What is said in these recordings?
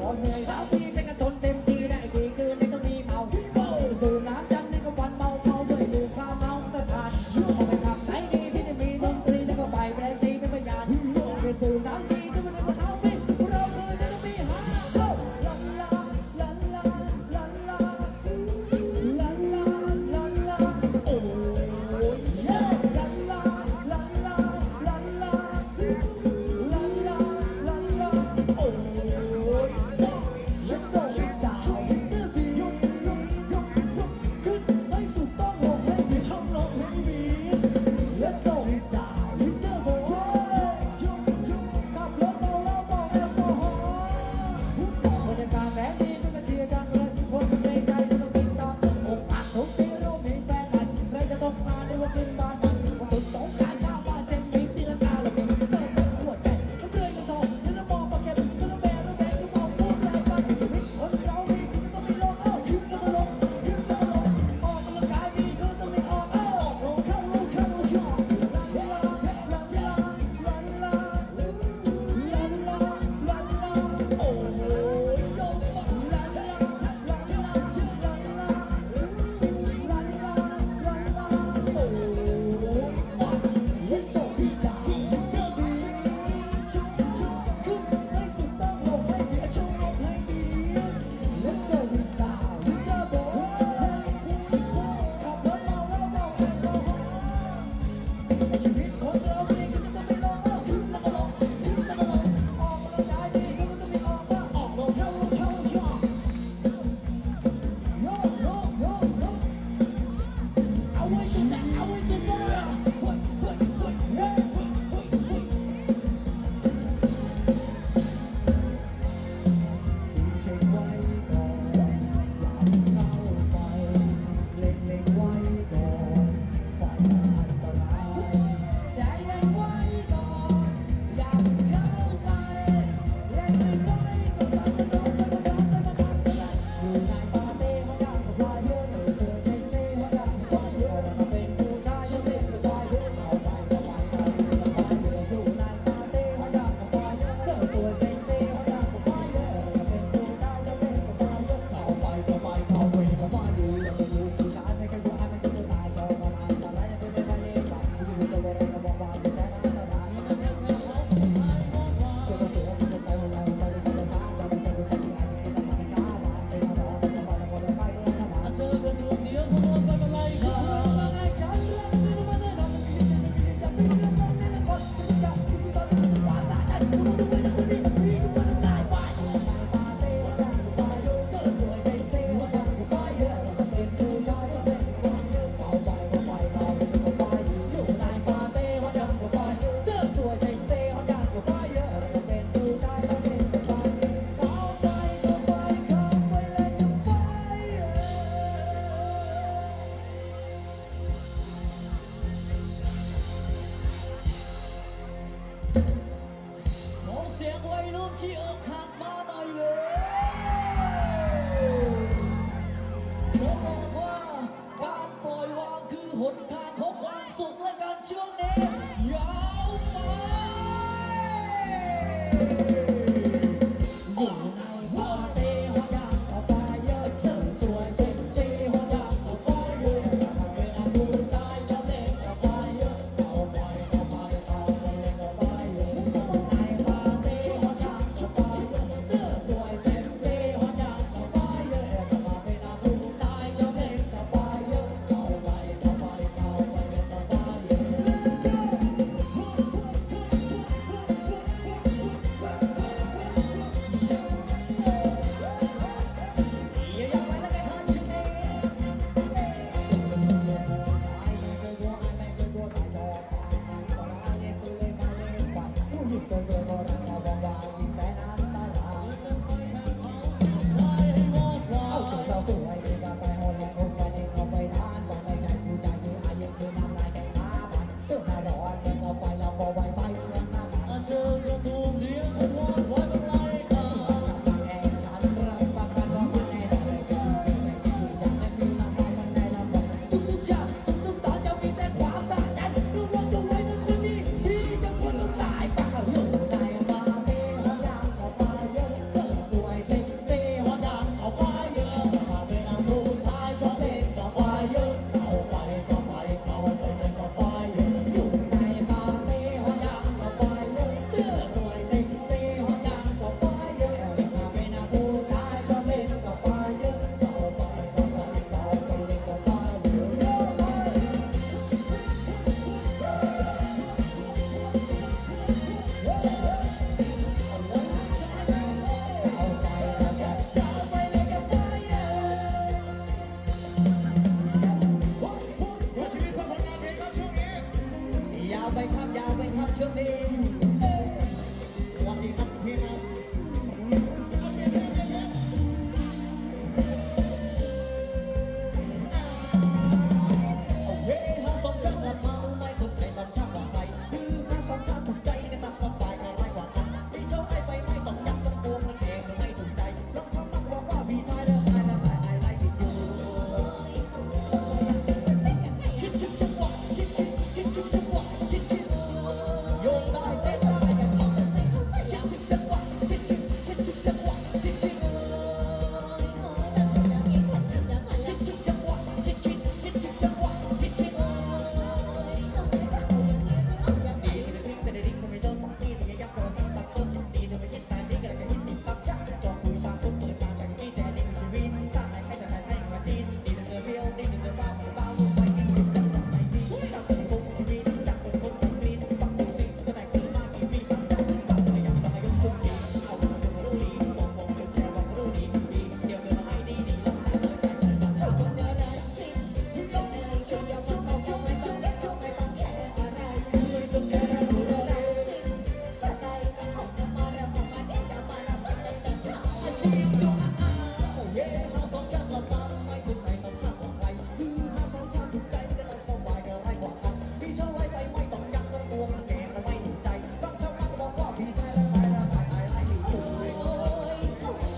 เ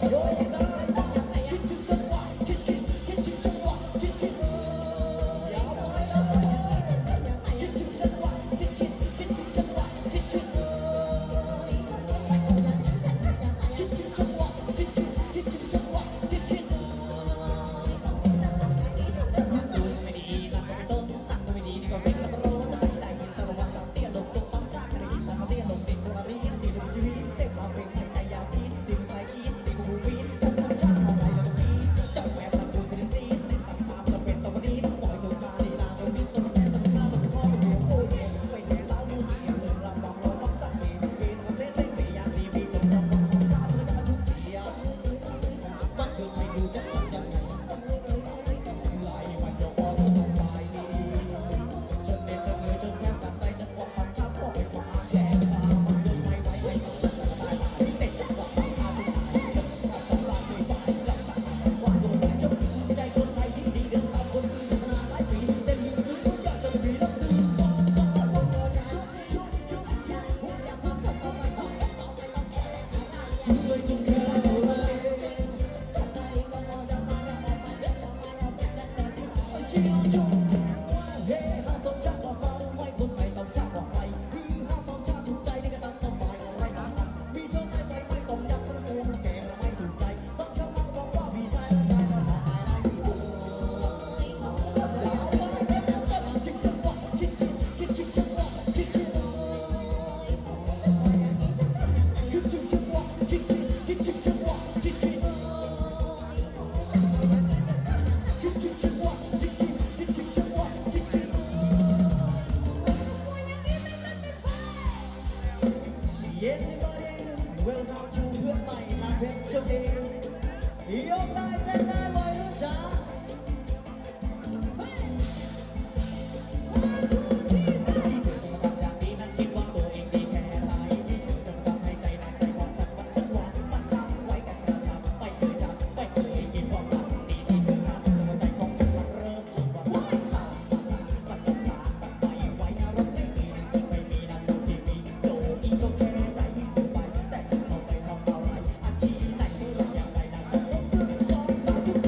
ทุก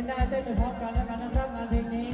นได้เต้นไปพร้อมกันแล้วกันนะครับงานเพลงนี้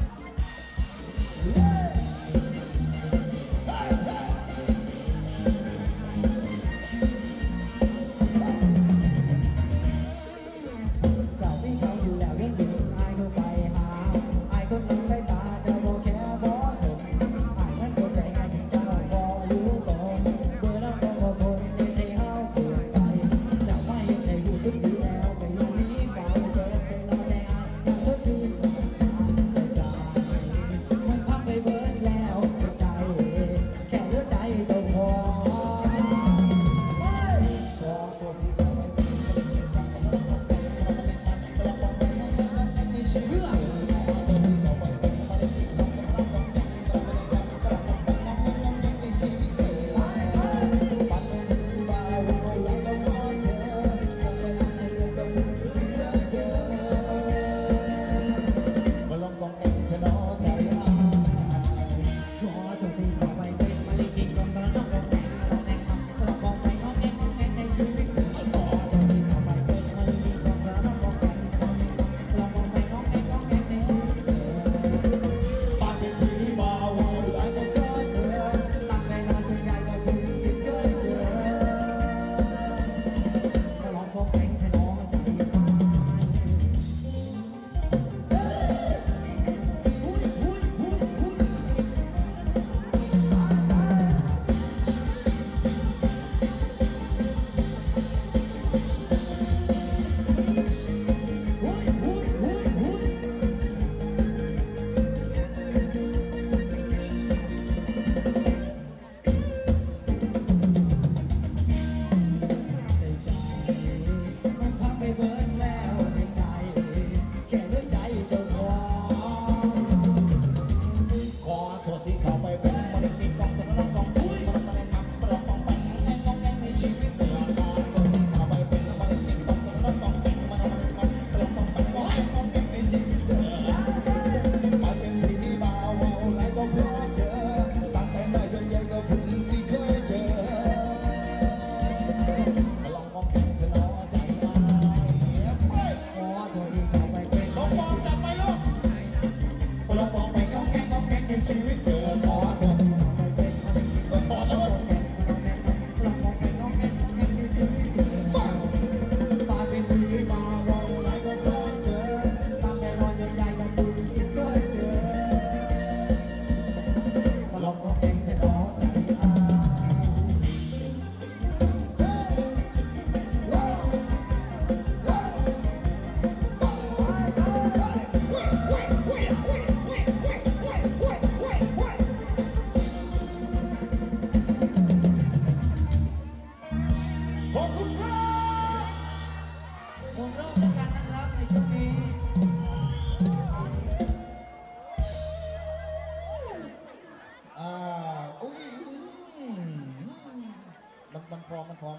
มันฟอร์ม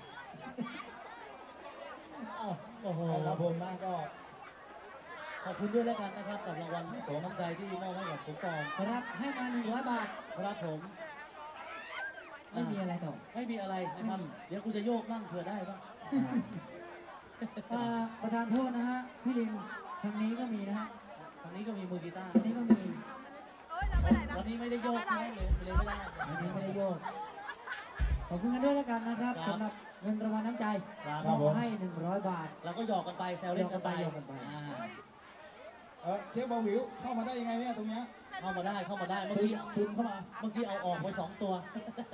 โอ้โหครับผมนะก็ขอบคุณด้วยแล้วกันนะครับกับรางวัลของน้ำใจที่มอบให้กับสมปองครับให้มา100 บาทครับผมไม่มีอะไรต่อไม่มีอะไรนะครับเดี๋ยวคุณจะโยกบ้างเผื่อได้บ้างประธานโทษนะฮะพี่ลินทางนี้ก็มีนะฮะทางนี้ก็มีมือกีตาร์ทางนี้ก็มีวันนี้ไม่ได้โยกเลยไม่ได้วันนี้ไม่ได้โยกขอบคุณกันด้วยแล้วกันนะครับสำหรับเงินรางวัลน้ำใจมอบให้100 บาทแล้วก็หยอกกันไปแซวเล่นกันไปเชฟบอวิวเข้ามาได้ยังไงเนี่ยตรงเนี้ยเข้ามาได้เมื่อกี้ซึมเข้ามาเมื่อกี้เอาออกไป2 ตัว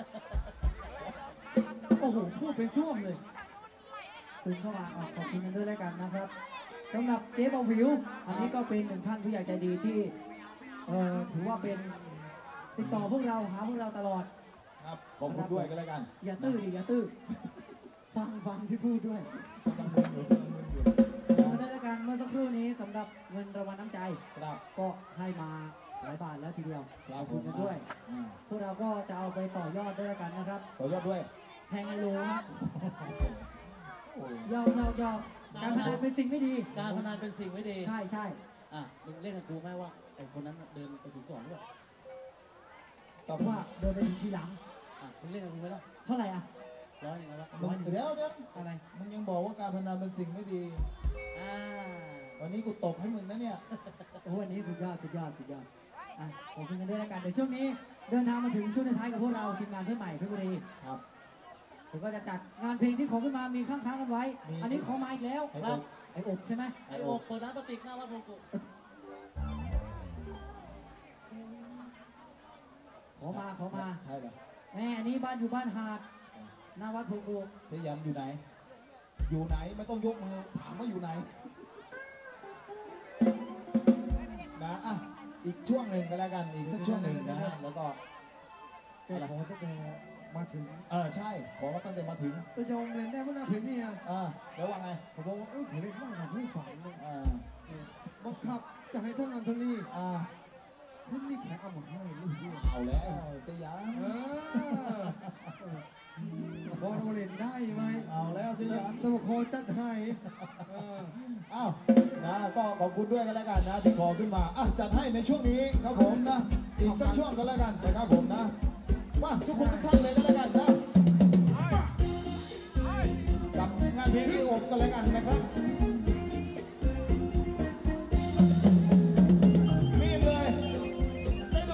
โอ้โหพูดเป็นซ่วมเลยซึมเข้ามาขอบคุณกันด้วยแล้วกันนะครับสำหรับเจ๊บอวิวอันนี้ก็เป็น1 ท่านผู้ใหญ่ใจดีที่ถือว่าเป็นติดต่อพวกเราหาพวกเราตลอดครับขอบคุณด้วยกันแล้วกันอย่าตื้อดิอย่าตื้อฟังที่พูดด้วยได้แล้วกันเมื่อสักครู่นี้สำหรับเงินรางวัลน้ำใจก็ให้มาหลายบาทแล้วทีเดียวขอบคุณกันด้วยพวกเราก็จะเอาไปต่อยอดได้แล้วกันนะครับต่อยอดด้วยแทงไฮโลยอมการพนันเป็นสิ่งไม่ดีการพนันเป็นสิ่งไม่ดีใช่มึงเล่นกับกูไหมว่าไอ้คนนั้นเดินไปถึงก่อนหรือเปล่าตอบว่าเดินไปถึงทีหลังมึงเล่นกับกูไหมล่ะเท่าไหร่ 100นึงแล้วเดี๋ยวอะไรมึงยังบอกว่าการพนันเป็นสิ่งไม่ดีวันนี้กูตบให้มึงนะเนี่ยโอ้วันนี้สุดยอดสุดยอดสุดยอดอ่ะขอบคุณกันด้วยแล้วกันเดี๋ยวช่วงนี้เดินทางมาถึงช่วงท้ายกับพวกเราทีมงานเพื่อนใหม่เพชรบุรีครับเดี๋ยวก็จะจัดงานเพลงที่ขอขึ้นมามีค้างๆกันไว้ อันนี้ขอมาอีกแล้วไอ้ครับไอ้อบใช่ไหมไอโอบเปิดร้านปฏิกหน้าวัดพงกุขอมาใช่เหรอแม่อันนี้บ้านอยู่บ้านหาดหน้าวัดภูกูเจยันอยู่ไหน อยู่ไหนไม่ต้องยกมือถามว่าอยู่ไหนนะอ่ะอีกช่วงหนึ่งก็แล้วกันอีกสักช่วงหนึ่งนะฮะแล้วก็แกขอตั้งแต่มาถึงใช่ขอมาตั้งแต่มาถึงแต่ยอมเล่นได้เพราะหน้าเพลงนี่อ่ะแล้วว่าไงเขาบอกว่าเขาเล่นได้แบบไม่ฝันเลยอ่าบังคับจะให้เท่านั้นเท่านี้อ่าเพิ่งมีแขกเอามาให้ลูกเดียวเอาแล้วเจยันบอกเราเล่นได้ไหมเอาแล้วเจยันแต่ว่าขอจัดให้เอออ้าวนะก็ขอบคุณด้วยกันแล้วกันนะที่ขอขึ้นมาจัดให้ในช่วงนี้ครับผมนะอีกสักช่วงกันแล้วกันนะครับผมนะมาทุกคนทุกท่านเลยกันแล้วกันนะกับงานเพลงที่อบกันแล้วกันนะครับ